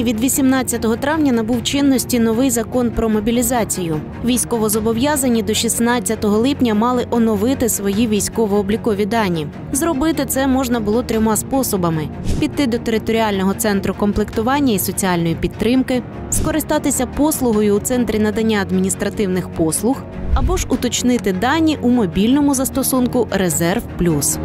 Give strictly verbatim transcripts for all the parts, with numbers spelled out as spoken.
Від вісімнадцятого травня набув чинності новий закон про мобілізацію. Військовозобов'язані до шістнадцятого липня мали оновити свої військово-облікові дані. Зробити це можна було трьома способами – піти до територіального центру комплектування і соціальної підтримки, скористатися послугою у Центрі надання адміністративних послуг або ж уточнити дані у мобільному застосунку «Резерв Плюс».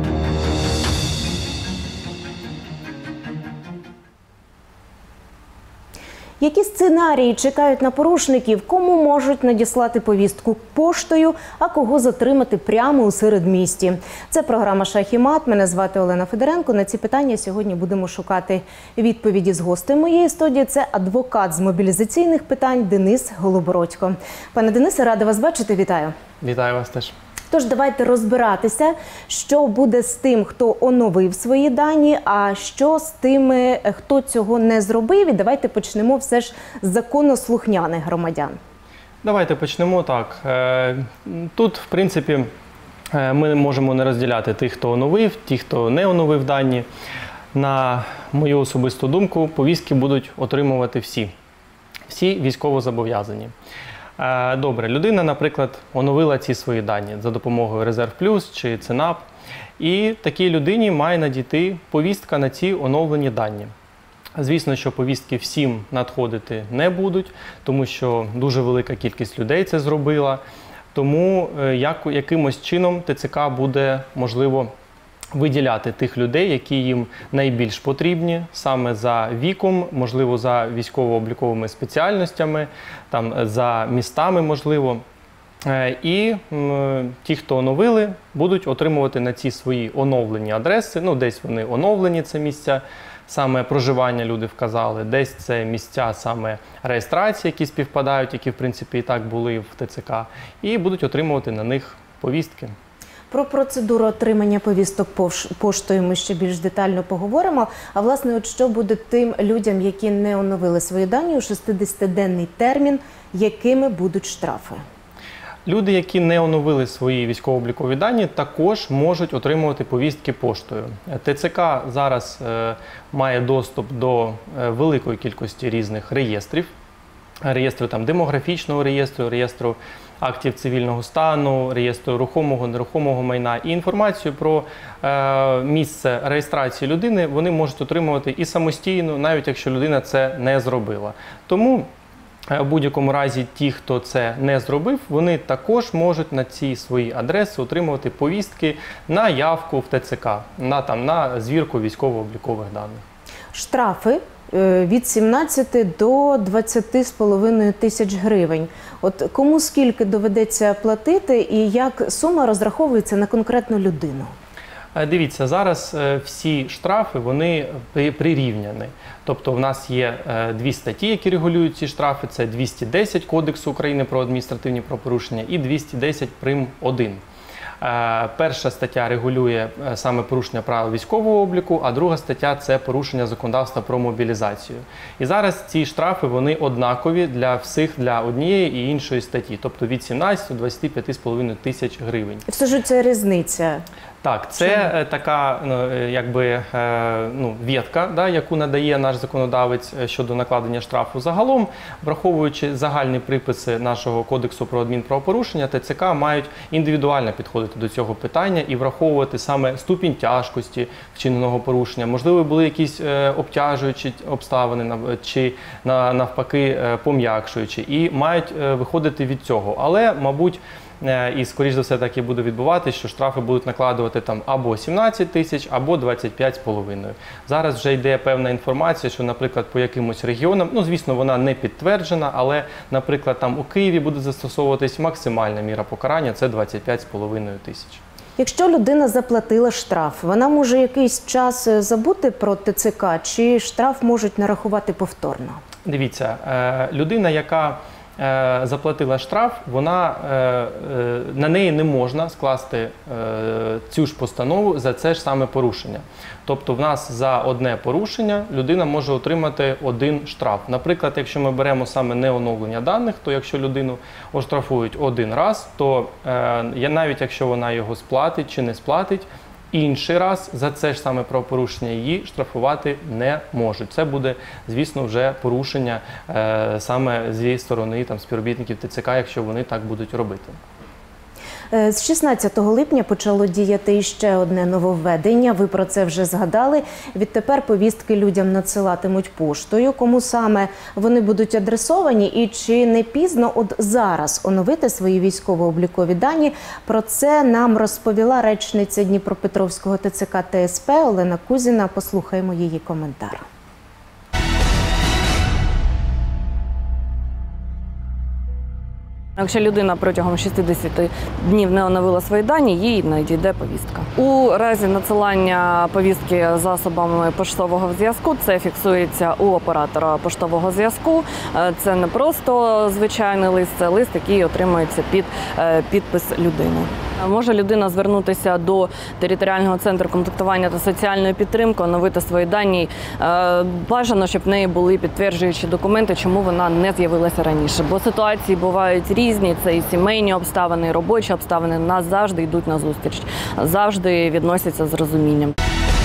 Які сценарії чекають на порушників, кому можуть надіслати повістку поштою, а кого затримати прямо у середмісті? Це програма «Шах і мат». Мене звати Олена Федоренко. На ці питання сьогодні будемо шукати відповіді з гостем моєї студії. Це адвокат з мобілізаційних питань Денис Голобородько. Пане Денисе, рада вас бачити. Вітаю. Вітаю вас теж. Тож давайте розбиратися, що буде з тим, хто оновив свої дані, а що з тими, хто цього не зробив. І давайте почнемо все ж з законослухняних громадян. Давайте почнемо так. Тут, в принципі, ми можемо не розділяти тих, хто оновив, ті, хто не оновив дані. На мою особисту думку, повістки будуть отримувати всі. Всі військовозобов'язані. Добре, людина, наприклад, оновила ці свої дані за допомогою Резерв Плюс чи ЦНАП, і такій людині має надійти повістка на ці оновлені дані. Звісно, що повістки всім надходити не будуть, тому що дуже велика кількість людей це зробила, тому як, якимось чином ТЦК буде, можливо, виділяти тих людей, які їм найбільш потрібні, саме за віком, можливо, за військово-обліковими спеціальностями, там, за містами, можливо. І м, ті, хто оновили, будуть отримувати на ці свої оновлені адреси, ну, десь вони оновлені, це місця саме проживання, люди вказали, десь це місця саме реєстрації, які співпадають, які, в принципі, і так були в ТЦК, і будуть отримувати на них повістки. Про процедуру отримання повісток поштою ми ще більш детально поговоримо. А власне, от що буде тим людям, які не оновили свої дані у шістдесятиденний термін, якими будуть штрафи? Люди, які не оновили свої військово-облікові дані, також можуть отримувати повістки поштою. ТЦК зараз е, має доступ до е, великої кількості різних реєстрів. Реєстру там, демографічного реєстру, реєстру актів цивільного стану, реєстру рухомого, нерухомого майна. І інформацію про е, місце реєстрації людини вони можуть отримувати і самостійно, навіть якщо людина це не зробила. Тому в будь-якому разі ті, хто це не зробив, вони також можуть на ці свої адреси отримувати повістки на явку в ТЦК, на, там, на звірку військово-облікових даних. Штрафи від сімнадцяти до двадцяти з половиною тисяч гривень. От кому скільки доведеться платити і як сума розраховується на конкретну людину? Дивіться, зараз всі штрафи, вони прирівняні. Тобто в нас є дві статті, які регулюють ці штрафи. Це двісті десять Кодексу України про адміністративні правопорушення і двісті десять прим. один. Перша стаття регулює саме порушення правил військового обліку, а друга стаття – це порушення законодавства про мобілізацію. І зараз ці штрафи, вони однакові для всіх, для однієї і іншої статті, тобто від сімнадцяти до двадцяти п'яти з половиною тисяч гривень. Все ж це різниця? Так, це Чому? така ну, якби, ну, ветка, да, яку надає наш законодавець щодо накладення штрафу. Загалом, враховуючи загальні приписи нашого Кодексу про адмінправопорушення, ТЦК мають індивідуально підходити до цього питання і враховувати саме ступінь тяжкості вчиненого порушення. Можливо, були якісь обтяжуючі обставини чи навпаки пом'якшуючі, і мають виходити від цього. Але, мабуть, і, скоріш за все, так і буде відбуватися, що штрафи будуть накладувати там або сімнадцять тисяч, або двадцять п'ять з половиною. Зараз вже йде певна інформація, що, наприклад, по якимось регіонам, ну, звісно, вона не підтверджена, але, наприклад, там у Києві буде застосовуватись максимальна міра покарання – це двадцять п'ять з половиною тисяч. Якщо людина заплатила штраф, вона може якийсь час забути про ТЦК, чи штраф можуть нарахувати повторно? Дивіться, людина, яка заплатила штраф, вона, на неї не можна скласти цю ж постанову за це ж саме порушення. Тобто в нас за одне порушення людина може отримати один штраф. Наприклад, якщо ми беремо саме неоновлення даних, то якщо людину оштрафують один раз, то навіть якщо вона його сплатить чи не сплатить, інший раз за це ж саме правопорушення її штрафувати не можуть. Це буде, звісно, вже порушення е, саме зі сторони там, співробітників ТЦК, якщо вони так будуть робити. З шістнадцятого липня почало діяти іще одне нововведення. Ви про це вже згадали. Відтепер повістки людям надсилатимуть поштою. Кому саме вони будуть адресовані і чи не пізно от зараз оновити свої військово-облікові дані? Про це нам розповіла речниця Дніпропетровського ТЦК Та Ес Пе Олена Кузіна. Послухаємо її коментар. Якщо людина протягом шістдесят днів не оновила свої дані, їй надійде повістка. У разі надсилання повістки засобами поштового зв'язку це фіксується у оператора поштового зв'язку. Це не просто звичайний лист, це лист, який отримується під підпис людини. Може людина звернутися до територіального центру комплектування та соціальної підтримки, оновити свої дані. Бажано, щоб в неї були підтверджуючі документи, чому вона не з'явилася раніше. Бо ситуації бувають різні, це і сімейні обставини, і робочі обставини. Нас завжди йдуть на зустріч, завжди відносяться з розумінням.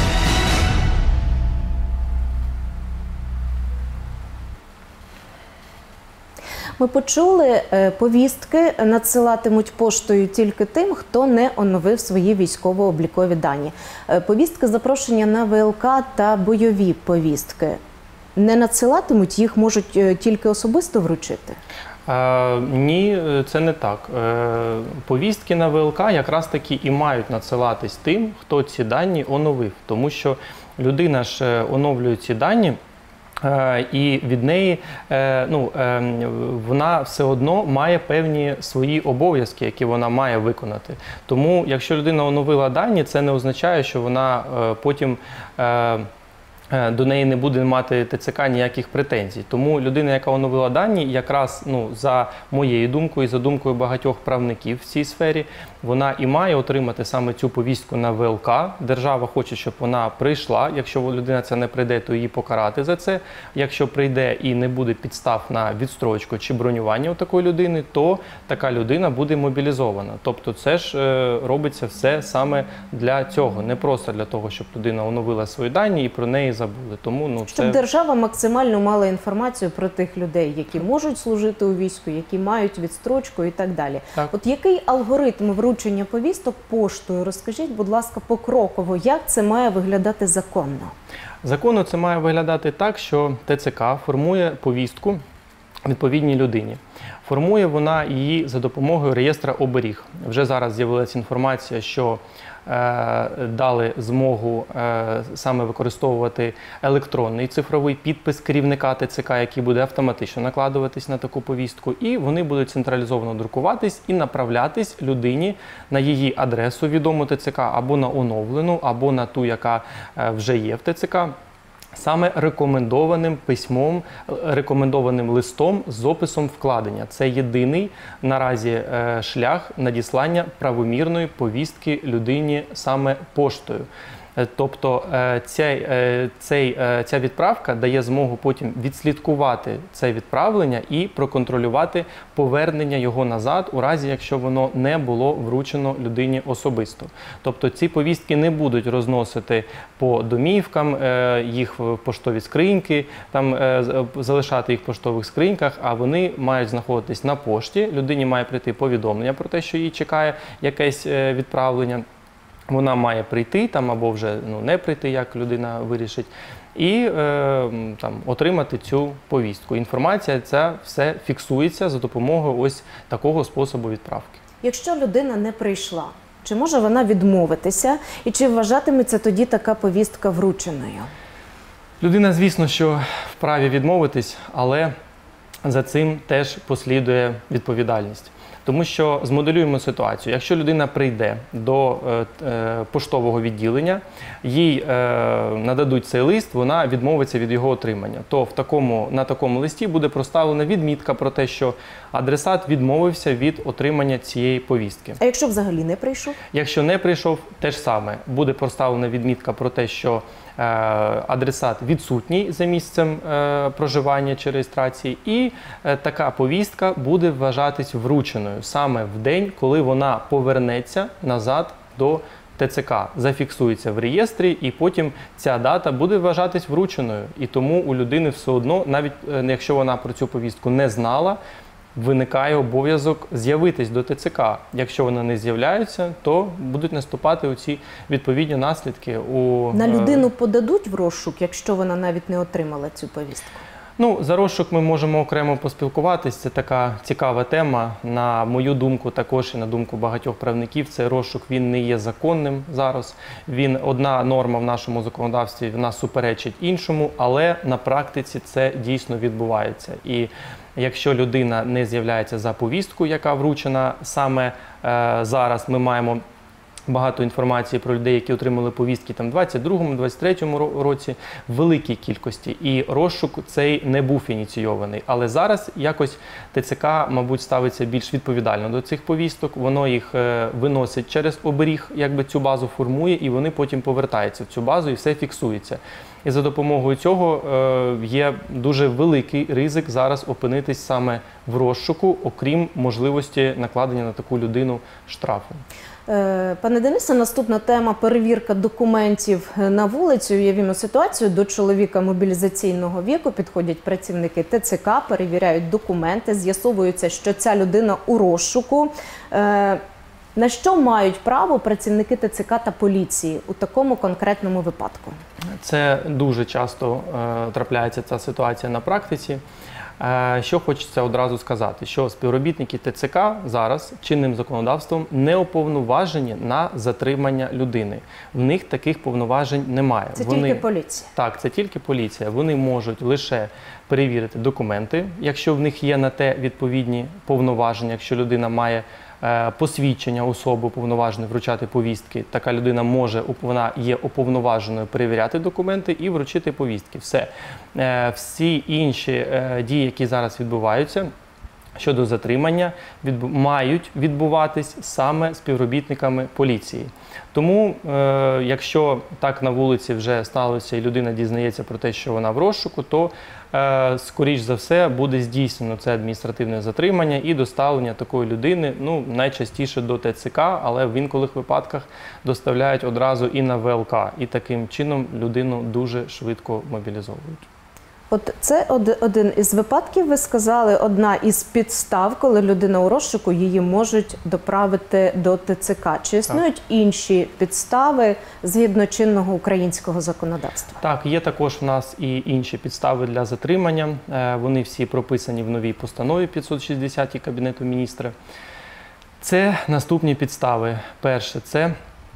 Ми почули, повістки надсилатимуть поштою тільки тим, хто не оновив свої військово-облікові дані. Повістки, запрошення на Ве Ел Ка та бойові повістки не надсилатимуть, їх можуть тільки особисто вручити? Е, ні, це не так. Е, повістки на Ве Ел Ка якраз таки і мають надсилатись тим, хто ці дані оновив. Тому що людина ж оновлює ці дані, і від неї, ну, вона все одно має певні свої обов'язки, які вона має виконати. Тому, якщо людина оновила дані, це не означає, що вона потім до неї не буде мати Те Це Ка ніяких претензій. Тому людина, яка оновила дані, якраз, ну, за моєю думкою і за думкою багатьох правників в цій сфері, вона і має отримати саме цю повістку на Ве Ел Ка. Держава хоче, щоб вона прийшла. Якщо людина це не прийде, то її покарати за це. Якщо прийде і не буде підстав на відстрочку чи бронювання у такої людини, то така людина буде мобілізована. Тобто це ж е, робиться все саме для цього. Не просто для того, щоб людина оновила свої дані і про неї забули. Тому, ну, щоб це... держава максимально мала інформацію про тих людей, які можуть служити у війську, які мають відстрочку і так далі. Так. От який алгоритм вручення повісток поштою? Розкажіть, будь ласка, покроково, як це має виглядати законно? Законно це має виглядати так, що Те Це Ка формує повістку відповідній людині. Формує вона її за допомогою реєстра оберіг. Вже зараз з'явилася інформація, що е, дали змогу е, саме використовувати електронний цифровий підпис керівника Те Це Ка, який буде автоматично накладуватись на таку повістку, і вони будуть централізовано друкуватись і направлятись людині на її адресу відому Те Це Ка, або на оновлену, або на ту, яка е, вже є в Те Це Ка. Саме рекомендованим письмом, рекомендованим листом з описом вкладення. Це єдиний наразі шлях надіслання правомірної повістки людині саме поштою. Тобто ця, ця, ця відправка дає змогу потім відслідкувати це відправлення і проконтролювати повернення його назад, у разі, якщо воно не було вручено людині особисто. Тобто ці повістки не будуть розносити по домівкам, їх в поштові скриньки, там, залишати їх в поштових скриньках, а вони мають знаходитись на пошті. Людині має прийти повідомлення про те, що її чекає якесь відправлення. Вона має прийти там або вже, ну, не прийти, як людина вирішить, і е, там, отримати цю повістку. Інформація ця все фіксується за допомогою ось такого способу відправки. Якщо людина не прийшла, чи може вона відмовитися і чи вважатиметься тоді така повістка врученою? Людина, звісно, що вправі відмовитись, але за цим теж послідує відповідальність. Тому що змоделюємо ситуацію. Якщо людина прийде до е, е, поштового відділення, їй е, нададуть цей лист, вона відмовиться від його отримання. То в такому, на такому листі буде проставлена відмітка про те, що адресат відмовився від отримання цієї повістки. А якщо взагалі не прийшов? Якщо не прийшов, те ж саме. Буде проставлена відмітка про те, що е, адресат відсутній за місцем е, проживання чи реєстрації, і е, така повістка буде вважатись врученою саме в день, коли вона повернеться назад до ТЦК зафіксується в реєстрі, і потім ця дата буде вважатись врученою. І тому у людини все одно, навіть якщо вона про цю повістку не знала, виникає обов'язок з'явитись до ТЦК. Якщо вони не з'являються, то будуть наступати оці відповідні наслідки. У... На людину подадуть в розшук, якщо вона навіть не отримала цю повістку? Ну, за розшук ми можемо окремо поспілкуватись. Це така цікава тема. На мою думку, також і на думку багатьох правників, цей розшук він не є законним зараз. Він, одна норма в нашому законодавстві, вона суперечить іншому, але на практиці це дійсно відбувається. І якщо людина не з'являється за повістку, яка вручена саме е, зараз, ми маємо багато інформації про людей, які отримали повістки там двадцять другому, двадцять третьому році в великій кількості. І розшук цей не був ініційований. Але зараз якось ТЦК, мабуть, ставиться більш відповідально до цих повісток. Воно їх е, виносить через оберіг, якби цю базу формує, і вони потім повертаються в цю базу і все фіксується. І за допомогою цього е, є дуже великий ризик зараз опинитись саме в розшуку, окрім можливості накладення на таку людину штрафу. Пане Денисе, наступна тема – перевірка документів на вулиці. Уявімо ситуацію, до чоловіка мобілізаційного віку підходять працівники ТЦК, перевіряють документи, з'ясовується, що ця людина у розшуку. На що мають право працівники ТЦК та поліції у такому конкретному випадку? Це дуже часто е, трапляється ця ситуація на практиці. Е, що хочеться одразу сказати, що співробітники ТЦК зараз чинним законодавством не уповноважені на затримання людини. В них таких повноважень немає. Це Вони, тільки поліція? Так, це тільки поліція. Вони можуть лише перевірити документи, якщо в них є на те відповідні повноваження, якщо людина має посвідчення особи уповноваженої вручати повістки, така людина може, вона є уповноваженою перевіряти документи і вручити повістки. Все. Всі інші дії, які зараз відбуваються щодо затримання, відбу... мають відбуватись саме співробітниками поліції. Тому, е, якщо так на вулиці вже сталося і людина дізнається про те, що вона в розшуку, то, е, скоріш за все, буде здійснено це адміністративне затримання і доставлення такої людини, ну, найчастіше до ТЦК, але в інколих випадках доставляють одразу і на ВЛК. І таким чином людину дуже швидко мобілізовують. От це один із випадків, ви сказали, одна із підстав, коли людина у розшуку, її можуть доправити до ТЦК. Чи існують так. інші підстави згідно чинного українського законодавства? Так, є також в нас і інші підстави для затримання. Вони всі прописані в новій постанові п'ятсот шістдесят Кабінету міністрів. Це наступні підстави. Перше – це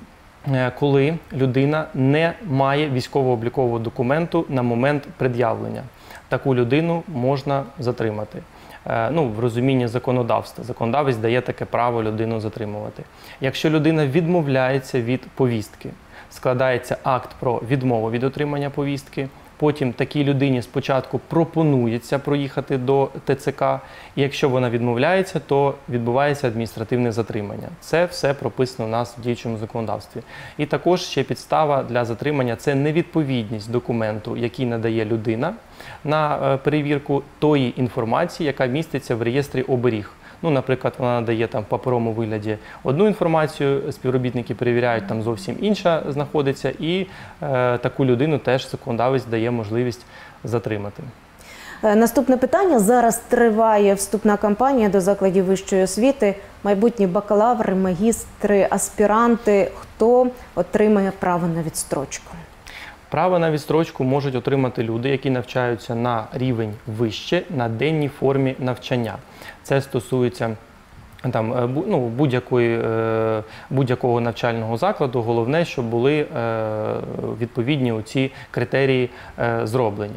коли людина не має військово-облікового документу на момент пред'явлення. Таку людину можна затримати. Ну, в розумінні законодавства. Законодавець дає таке право людину затримувати. Якщо людина відмовляється від повістки, складається акт про відмову від отримання повістки, потім такій людині спочатку пропонується проїхати до ТЦК, і якщо вона відмовляється, то відбувається адміністративне затримання. Це все прописано у нас в діючому законодавстві. І також ще підстава для затримання – це невідповідність документу, який надає людина на перевірку тої інформації, яка міститься в реєстрі оберіг. Ну, наприклад, вона надає там в паперовому вигляді одну інформацію, співробітники перевіряють, там зовсім інша знаходиться, і е, таку людину теж законодавець дає можливість затримати. Наступне питання. Зараз триває вступна кампанія до закладів вищої освіти. Майбутні бакалаври, магістри, аспіранти. Хто отримає право на відстрочку? Право на відстрочку можуть отримати люди, які навчаються на рівень вище, на денній формі навчання. Це стосується там, ну, будь-якої, будь-якого навчального закладу. Головне, щоб були відповідні ці критерії зроблені.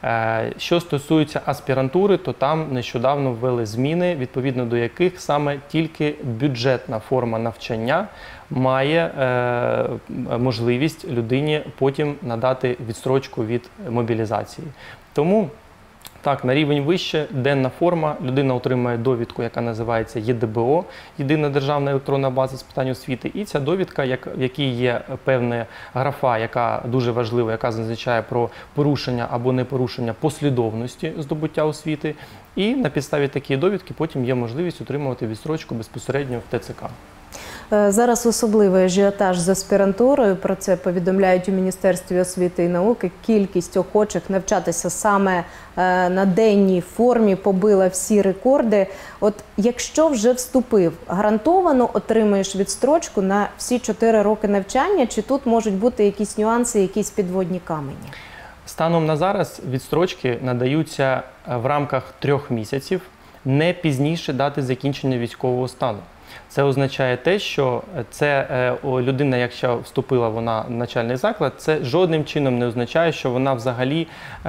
Що стосується аспірантури, то там нещодавно ввели зміни, відповідно до яких саме тільки бюджетна форма навчання має е, можливість людині потім надати відстрочку від мобілізації. Тому, так, на рівень вище, денна форма, людина отримує довідку, яка називається Є Д Б О, Єдина державна електронна база з питань освіти, і ця довідка, як, в якій є певна графа, яка дуже важлива, яка зазначає про порушення або непорушення послідовності здобуття освіти, і на підставі такої довідки потім є можливість отримувати відстрочку безпосередньо в Т Ц К. Зараз особливий ажіотаж з аспірантурою, про це повідомляють у Міністерстві освіти і науки. Кількість охочих навчатися саме на денній формі побила всі рекорди. От якщо вже вступив, гарантовано отримаєш відстрочку на всі чотири роки навчання, чи тут можуть бути якісь нюанси, якісь підводні камені? Станом на зараз відстрочки надаються в рамках трьох місяців, не пізніше дати закінчення військового стану. Це означає те, що це людина, якщо вступила вона в навчальний заклад, це жодним чином не означає, що вона взагалі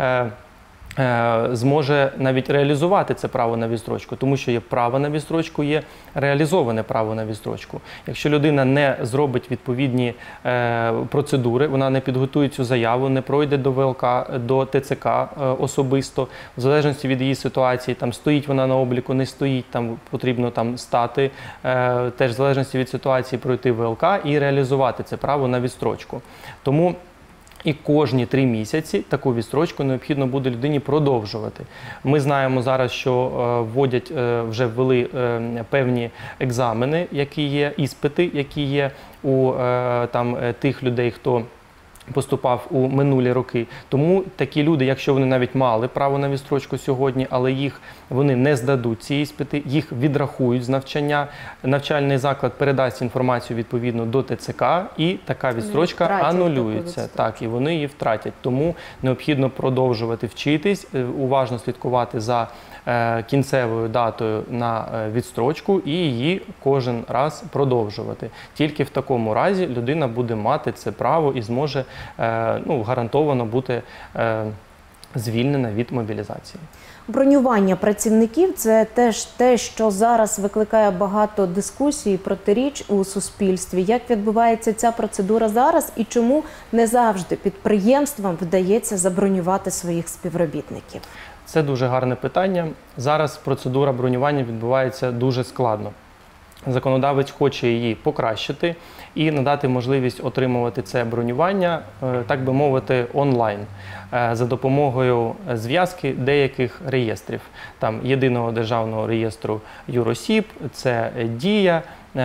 зможе навіть реалізувати це право на відстрочку, тому що є право на відстрочку, є реалізоване право на відстрочку. Якщо людина не зробить відповідні е, процедури, вона не підготує цю заяву, не пройде до ВЛК, до ТЦК е, особисто, в залежності від її ситуації, там стоїть вона на обліку, не стоїть, там потрібно там стати, е, теж в залежності від ситуації пройти ВЛК і реалізувати це право на відстрочку. Тому і кожні три місяці таку відстрочку необхідно буде людині продовжувати. Ми знаємо зараз, що вводять, вже ввели певні екзамени, які є, іспити, які є у там, тих людей, хто поступав у минулі роки. Тому такі люди, якщо вони навіть мали право на відстрочку сьогодні, але їх вони не здадуть ці іспити, їх відрахують з навчання, навчальний заклад передасть інформацію відповідно до ТЦК і така відстрочка анулюється. Так, і вони її втратять. Тому необхідно продовжувати вчитись, уважно слідкувати за кінцевою датою на відстрочку і її кожен раз продовжувати. Тільки в такому разі людина буде мати це право і зможе ну, гарантовано бути звільнена від мобілізації. Бронювання працівників – це теж те, що зараз викликає багато дискусій, протиріч у суспільстві. Як відбувається ця процедура зараз і чому не завжди підприємствам вдається забронювати своїх співробітників? Це дуже гарне питання. Зараз процедура бронювання відбувається дуже складно. Законодавець хоче її покращити і надати можливість отримувати це бронювання, так би мовити, онлайн, за допомогою зв'язки деяких реєстрів. Там єдиного державного реєстру юросіб, це Дія,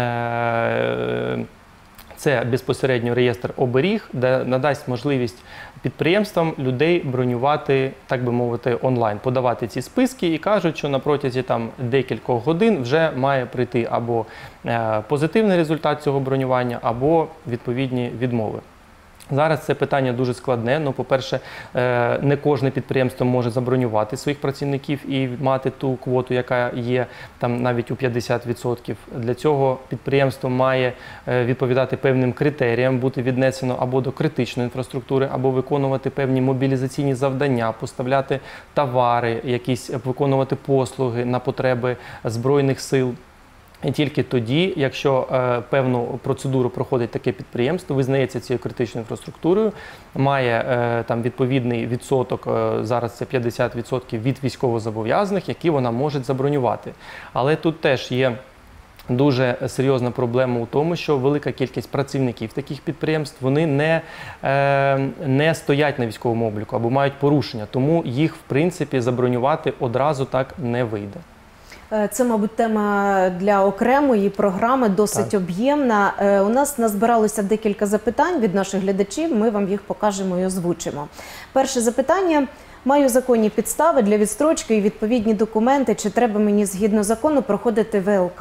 це безпосередньо реєстр оберіг, де надасть можливість підприємствам людей бронювати, так би мовити, онлайн, подавати ці списки і кажуть, що на протязі там декількох годин вже має прийти або позитивний результат цього бронювання, або відповідні відмови. Зараз це питання дуже складне. Ну, по-перше, не кожне підприємство може забронювати своїх працівників і мати ту квоту, яка є там навіть у п'ятдесят відсотків. Для цього підприємство має відповідати певним критеріям, бути віднесено або до критичної інфраструктури, або виконувати певні мобілізаційні завдання, поставляти товари, якісь виконувати послуги на потреби Збройних сил. І тільки тоді, якщо е, певну процедуру проходить таке підприємство, визнається цією критичною інфраструктурою, має е, там відповідний відсоток, е, зараз це п'ятдесят відсотків від військовозобов'язаних, які вона може забронювати. Але тут теж є дуже серйозна проблема у тому, що велика кількість працівників таких підприємств, вони не, е, не стоять на військовому обліку або мають порушення, тому їх, в принципі, забронювати одразу так не вийде. Це, мабуть, тема для окремої програми, досить об'ємна. У нас назбиралося декілька запитань від наших глядачів, ми вам їх покажемо і озвучимо. Перше запитання. Маю законні підстави для відстрочки і відповідні документи. Чи треба мені згідно закону проходити ВЛК?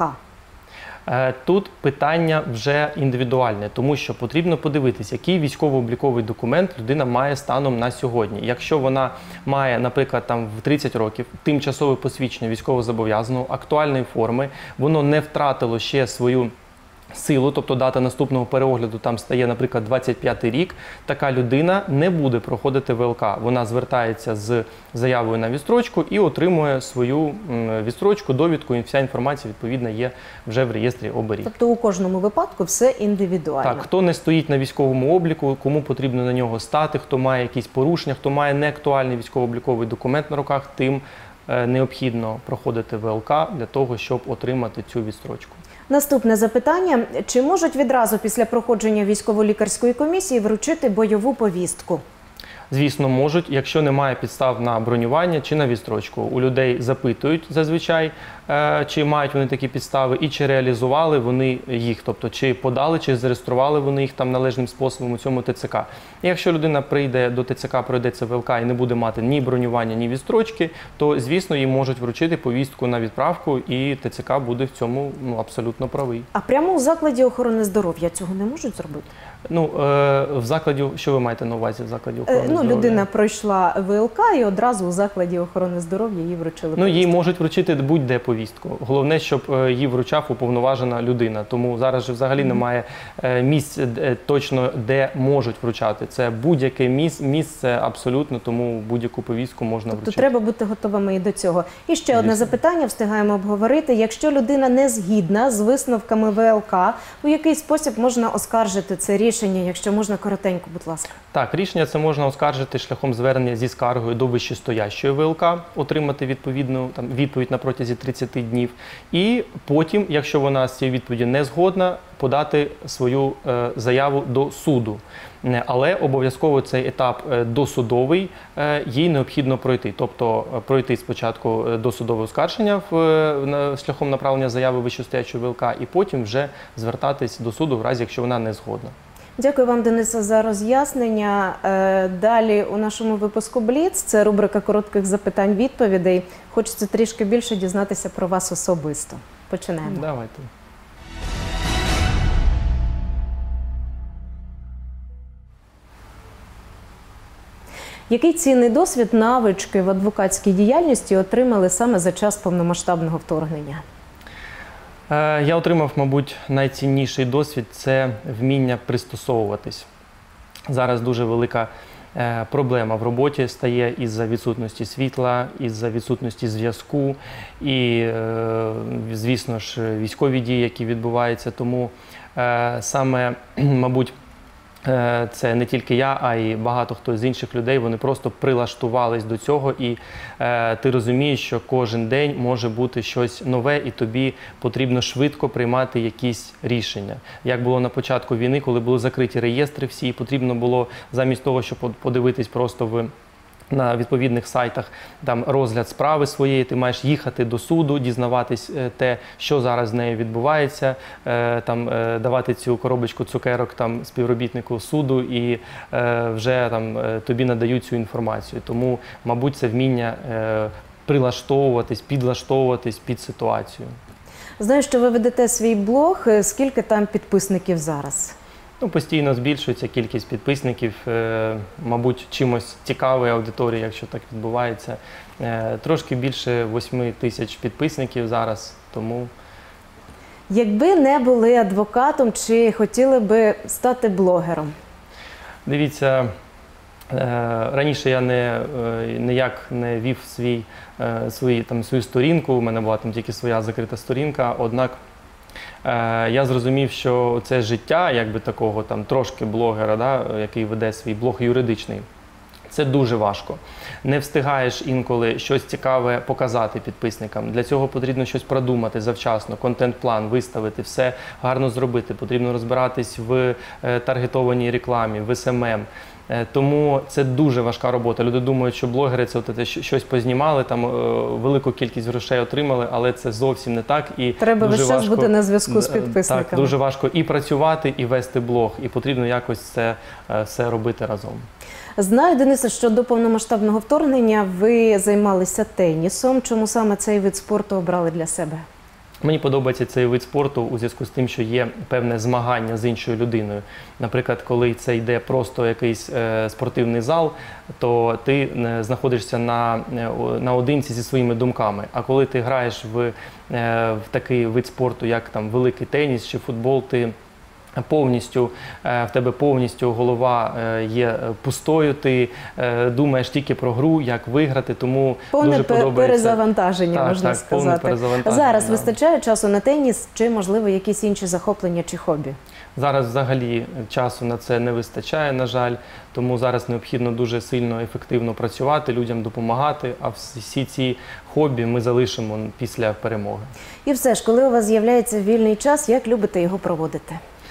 Тут питання вже індивідуальне, тому що потрібно подивитися, який військово-обліковий документ людина має станом на сьогодні. Якщо вона має, наприклад, там в тридцять років тимчасове посвідчення військовозобов'язаного, актуальної форми, воно не втратило ще свою силу, тобто дата наступного переогляду там стає, наприклад, двадцять п'ятий рік, така людина не буде проходити ВЛК. Вона звертається з заявою на відстрочку і отримує свою відстрочку, довідку, і вся інформація, відповідно, є вже в реєстрі оберіг. Тобто у кожному випадку все індивідуально? Так, хто не стоїть на військовому обліку, кому потрібно на нього стати, хто має якісь порушення, хто має неактуальний військово-обліковий документ на руках, тим необхідно проходити ВЛК для того, щоб отримати цю відстрочку. Наступне запитання. Чи можуть відразу після проходження військово-лікарської комісії вручити бойову повістку? Звісно, можуть, якщо немає підстав на бронювання чи на відстрочку. У людей запитують зазвичай, чи мають вони такі підстави і чи реалізували вони їх, тобто чи подали, чи зареєстрували вони їх там належним способом у цьому Т Ц К. І якщо людина прийде до Т Ц К, пройде Це В Л К і не буде мати ні бронювання, ні відстрочки, то, звісно, їй можуть вручити повістку на відправку, і Т Ц К буде в цьому ну, абсолютно правий. А прямо у закладі охорони здоров'я цього не можуть зробити? Ну, е, в закладі, що ви маєте на увазі в закладі охорони е, ну, здоров'я? Людина пройшла В Л К і одразу у закладі охорони здоров'я їй вручили Ну, їй повістку. можуть вручити будь-де повістку. Головне, щоб їй вручав уповноважена людина. Тому зараз же взагалі mm-hmm. немає місць точно, де можуть вручати. Це будь-яке місце абсолютно, тому будь-яку повістку можна тобто вручити. Треба бути готовими і до цього. І ще одне Звісно. запитання, встигаємо обговорити. Якщо людина не згідна з висновками В Л К, у який спосіб можна оскаржити це рішення, якщо можна коротенько, будь ласка? Так, рішення це можна оскаржити шляхом звернення зі скаргою до вищестоящої В Л К, отримати відповідну там, відповідь на протязі тридцяти днів. І потім, якщо вона з цією відповіддю не згодна, подати свою е, заяву до суду. Але обов'язково цей етап досудовий е, їй необхідно пройти. Тобто пройти спочатку досудове оскарження в, на, шляхом направлення заяви вищестоячої В Л К і потім вже звертатись до суду в разі, якщо вона не згодна. Дякую вам, Денисе, за роз'яснення. Далі у нашому випуску «Бліц» – це рубрика коротких запитань-відповідей. Хочеться трішки більше дізнатися про вас особисто. Починаємо. Давайте. Який цінний досвід, навички в адвокатській діяльності отримали саме за час повномасштабного вторгнення? Я отримав, мабуть, найцінніший досвід – це вміння пристосовуватись. Зараз дуже велика проблема в роботі стає із-за відсутності світла, із-за відсутності зв'язку і, звісно ж, військові дії, які відбуваються. Тому саме, мабуть, це не тільки я, а й багато хто з інших людей, вони просто прилаштувались до цього, і е, ти розумієш, що кожен день може бути щось нове, і тобі потрібно швидко приймати якісь рішення. Як було на початку війни, коли були закриті реєстри всі, потрібно було замість того, щоб подивитись просто в на відповідних сайтах там розгляд справи своєї, ти маєш їхати до суду, дізнаватись те, що зараз з нею відбувається, там давати цю коробочку цукерок там співробітнику суду і вже там тобі надають цю інформацію. Тому, мабуть, це вміння прилаштовуватись, підлаштовуватись під ситуацію. Знаю, що ви ведете свій блог. Скільки там підписників зараз? Ну, постійно збільшується кількість підписників, е, мабуть, чимось цікавою аудиторією, якщо так відбувається. Е, трошки більше восьми тисяч підписників зараз, тому… Якби не були адвокатом, чи хотіли би стати блогером? Дивіться, е, раніше я не, е, ніяк не вів свій, е, свої, там, свою сторінку, у мене була там тільки своя закрита сторінка, однак я зрозумів, що це життя, якби такого там трошки блогера, да, який веде свій блог юридичний, це дуже важко. Не встигаєш інколи щось цікаве показати підписникам. Для цього потрібно щось продумати завчасно, контент-план виставити, все гарно зробити. Потрібно розбиратись в таргетованій рекламі, в ес ем ем. Тому це дуже важка робота. Люди думають, що блогери це от щось познімали, там велику кількість грошей отримали, але це зовсім не так. І треба весь час бути на зв'язку з підписниками. Так, дуже важко і працювати, і вести блог, і потрібно якось це все робити разом. Знаю, Денисе, що до повномасштабного вторгнення ви займалися тенісом. Чому саме цей вид спорту обрали для себе? Мені подобається цей вид спорту у зв'язку з тим, що є певне змагання з іншою людиною. Наприклад, коли це йде просто якийсь е, спортивний зал, то ти е, знаходишся на, е, наодинці зі своїми думками. А коли ти граєш в, е, в такий вид спорту, як там великий теніс чи футбол, ти повністю, в тебе повністю голова є пустою, ти думаєш тільки про гру, як виграти, тому повне дуже подобається. перезавантаження, так, можна так, сказати. Повне перезавантаження. Зараз да. вистачає часу на теніс чи, можливо, якісь інші захоплення чи хобі? Зараз взагалі часу на це не вистачає, на жаль, тому зараз необхідно дуже сильно, ефективно працювати, людям допомагати, а всі ці хобі ми залишимо після перемоги. І все ж, коли у вас з'являється вільний час, як любите його проводити?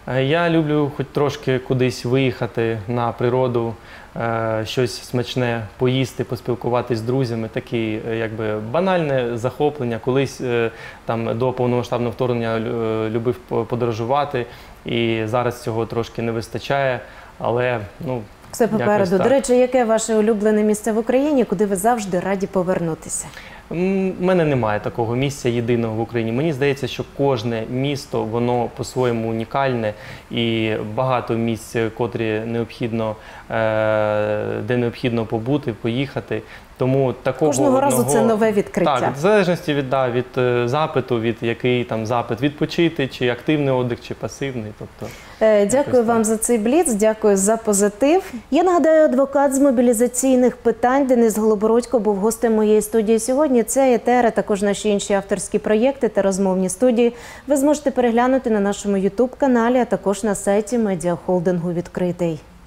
Е, Я люблю хоч трошки кудись виїхати на природу, е, щось смачне поїсти, поспілкуватись з друзями. Таке якби банальне захоплення. Колись е, там до повномасштабного вторгнення е, любив подорожувати, і зараз цього трошки не вистачає, але ну. Все попереду. До речі, яке ваше улюблене місце в Україні, куди ви завжди раді повернутися? У мене немає такого місця єдиного в Україні. Мені здається, що кожне місто, воно по-своєму унікальне, і багато місць, котрі необхідно, де необхідно побути, поїхати. Тому такого Кожного разу одного... це нове відкриття. Так, в залежності від, да, від запиту, від який там запит відпочити, чи активний отдих, чи пасивний. Тобто, е, дякую вам за цей бліц, дякую за позитив. Я нагадаю, адвокат з мобілізаційних питань Денис Голобородько був гостем моєї студії сьогодні. Це ЕТР, а також наші інші авторські проєкти та розмовні студії ви зможете переглянути на нашому ютуб-каналі, а також на сайті медіахолдингу «Відкритий».